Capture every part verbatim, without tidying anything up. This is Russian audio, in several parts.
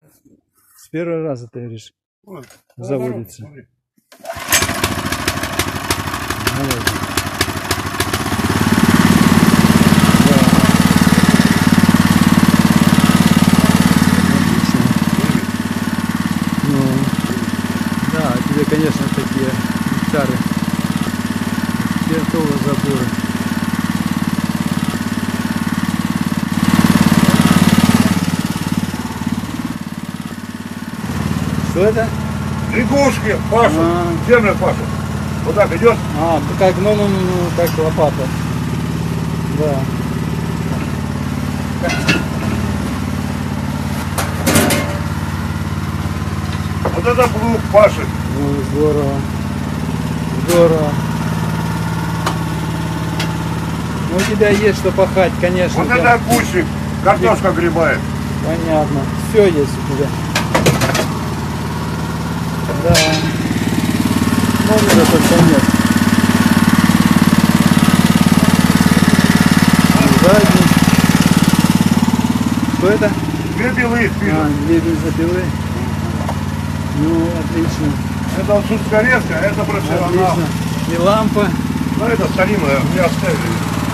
С первого раза ты говоришь, Вот, заводится. Смотри. Молодец. Ну, да, тебе, конечно, такие гектары чертового забора. Что это? Лягушки пашут, А. землю пашут. Вот так идет. А, как, ну, ну, ну, как лопата. Да. Вот это плуг пашет. Ну, здорово. Здорово. Ну, у тебя есть что пахать, конечно. Вот у тебя- это кучник, картошка грибает. Понятно. Все есть у тебя. Да. Номера только нет. Задний. Что это? Две белые А, пишут. две бензопилы. Ну, отлично. Это вот сучкорезка, это профессионал. Отлично. И лампа. Ну это старинная, мне оставили.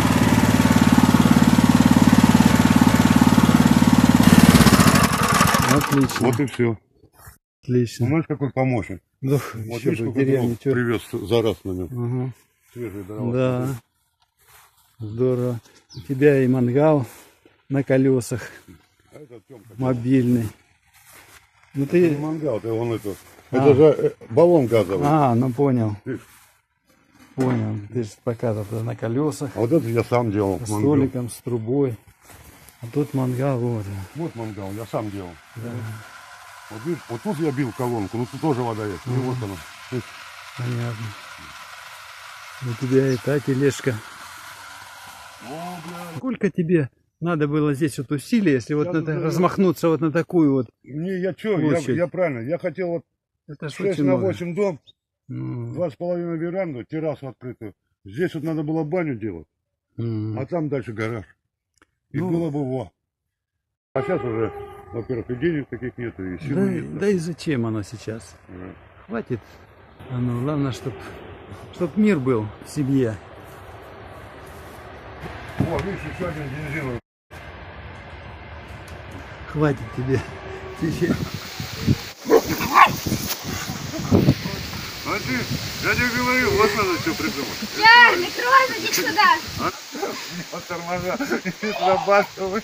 Отлично. Вот и все. Отлично. Знаешь, какой помощник? Ну, Вот еще я же сколько деревни. дров чё? привез за раз на нем. Ага. Свежие дрова. Да. Здорово. У тебя и мангал на колесах. А это Тёмка. Мобильный. Ну Это ты. не мангал, это он это. А. Это же э, баллон газовый. А, ну понял. Видишь? Понял. Ты же показывал это на колесах. А вот это я сам делал. С мангал. столиком, с трубой. А тут мангал, вот. Вот мангал, я сам делал. Да. Вот видишь, вот тут я бил колонку, ну тут тоже вода есть. И вот она. То есть, Понятно. У тебя и та тележка. о, бля. Сколько тебе надо было здесь вот усилий, если вот Я на, тут та- даже- размахнуться вот на такую вот? Не, я что, я, Площадь. я правильно, я хотел вот Это ж шесть очень на много. восемь дом, Ну, два с половиной веранду, террасу открытую. Здесь вот надо было баню делать, м. а там дальше гараж. И Ну. было бы во. А сейчас уже, во-первых, и денег таких нету, и сил Да, нет. да и зачем оно сейчас? Да. Хватит. Оно, главное, чтобы чтоб мир был в семье. О, видишь, еще один бензин. Хватит тебе. Тебе. А ты, я тебе говорю, вот надо что придумать. Чарли, Крон, иди сюда. Вот тормоза не срабатывают.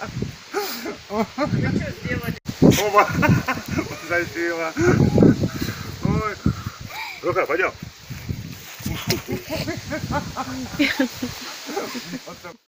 Оба, зачила. Ой. Рука, пойдем. Вот так.